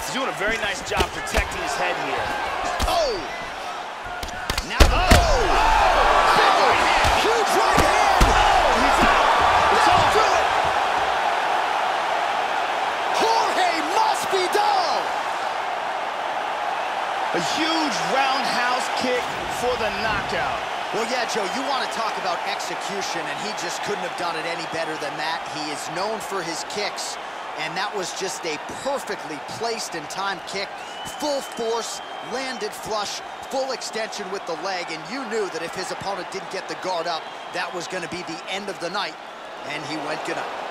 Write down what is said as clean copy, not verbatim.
He's doing a very nice job protecting his head here. Oh! Now the... Oh! Huge right hand! Oh, he's out! It's all through it! Jorge Masvidal! A huge roundhouse kick for the knockout. Well, yeah, Joe, you want to talk about execution, and he just couldn't have done it any better than that. He is known for his kicks, and that was just a perfectly placed and timed kick. Full force, landed flush, full extension with the leg, and you knew that if his opponent didn't get the guard up, that was going to be the end of the night, and he went good night.